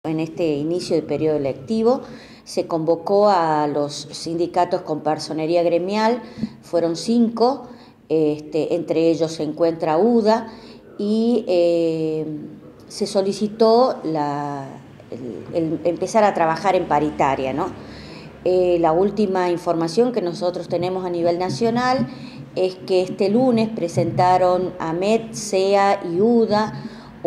En este inicio del periodo electivo se convocó a los sindicatos con personería gremial, fueron 5, entre ellos se encuentra UDA, y se solicitó el empezar a trabajar en paritaria, ¿no? La última información que nosotros tenemos a nivel nacional es que este lunes presentaron AMET, SEA y UDA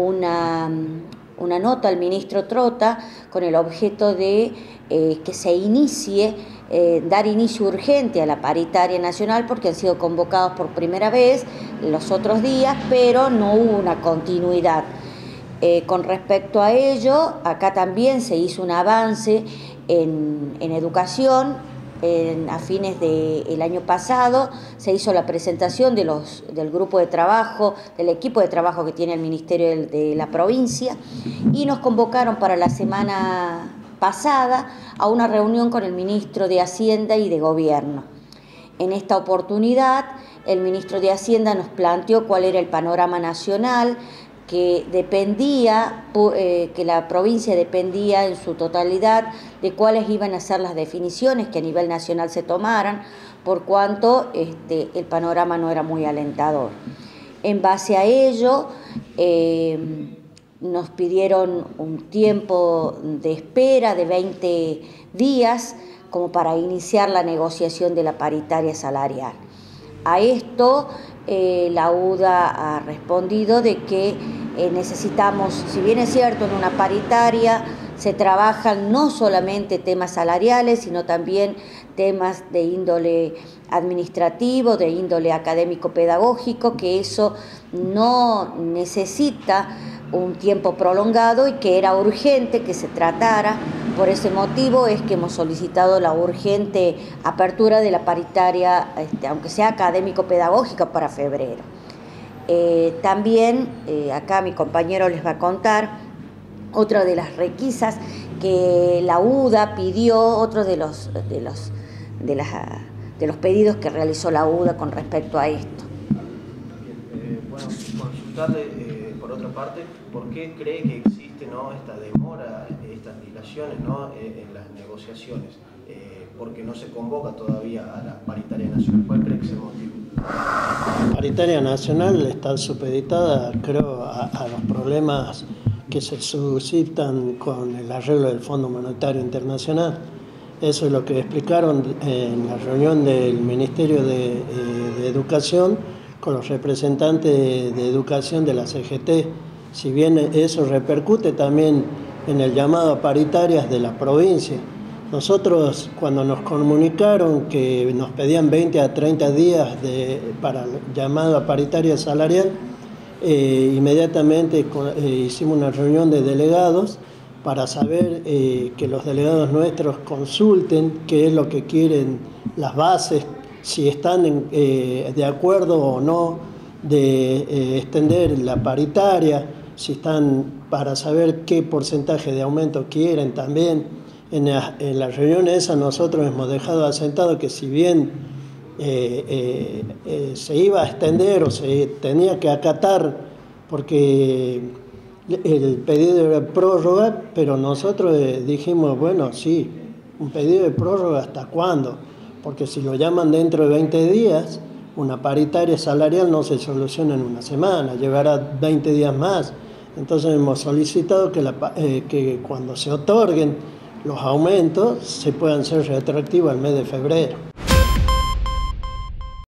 una nota al ministro Trota con el objeto de que se inicie, dar inicio urgente a la paritaria nacional, porque han sido convocados por primera vez los otros días, pero no hubo una continuidad. Con respecto a ello, acá también se hizo un avance en educación. A fines del año pasado se hizo la presentación del grupo de trabajo, del equipo de trabajo que tiene el Ministerio de la provincia, y nos convocaron para la semana pasada a una reunión con el ministro de Hacienda y de Gobierno. En esta oportunidad, el ministro de Hacienda nos planteó cuál era el panorama nacional, que la provincia dependía en su totalidad de cuáles iban a ser las definiciones que a nivel nacional se tomaran, por cuanto el panorama no era muy alentador. En base a ello, nos pidieron un tiempo de espera de 20 días como para iniciar la negociación de la paritaria salarial. A esto la UDA ha respondido de que necesitamos, si bien es cierto, en una paritaria se trabajan no solamente temas salariales, sino también temas de índole administrativo, de índole académico-pedagógico, que eso no necesita un tiempo prolongado y que era urgente que se tratara. Por ese motivo es que hemos solicitado la urgente apertura de la paritaria, aunque sea académico-pedagógica, para febrero. También acá mi compañero les va a contar otra de las requisas que la UDA pidió, otro de los pedidos que realizó la UDA con respecto a esto. Bueno, consultarle por otra parte, ¿por qué cree que existe, ¿no?, esta demora, estas dilaciones, ¿no?, en las negociaciones? Porque no se convoca todavía a la paritaria nacional. ¿Cuál cree que es el motivo? La paritaria nacional está supeditada, creo, a los problemas que se suscitan con el arreglo del Fondo Monetario Internacional. Eso es lo que explicaron en la reunión del Ministerio de Educación con los representantes de educación de la CGT. Si bien eso repercute también en el llamado a paritarias de la provincia. Nosotros, cuando nos comunicaron que nos pedían 20 a 30 días para el llamado a paritaria salarial, inmediatamente hicimos una reunión de delegados para saber que los delegados nuestros consulten qué es lo que quieren las bases, si están de acuerdo o no de extender la paritaria, si están para saber qué porcentaje de aumento quieren también. En la reunión esa nosotros hemos dejado asentado que si bien se iba a extender o se tenía que acatar, porque el pedido era prórroga, pero nosotros dijimos, bueno, sí, un pedido de prórroga, ¿hasta cuándo? Porque si lo llaman dentro de 20 días, una paritaria salarial no se soluciona en una semana, llevará 20 días más. Entonces hemos solicitado que cuando se otorguen los aumentos se puedan ser retroactivos al mes de febrero.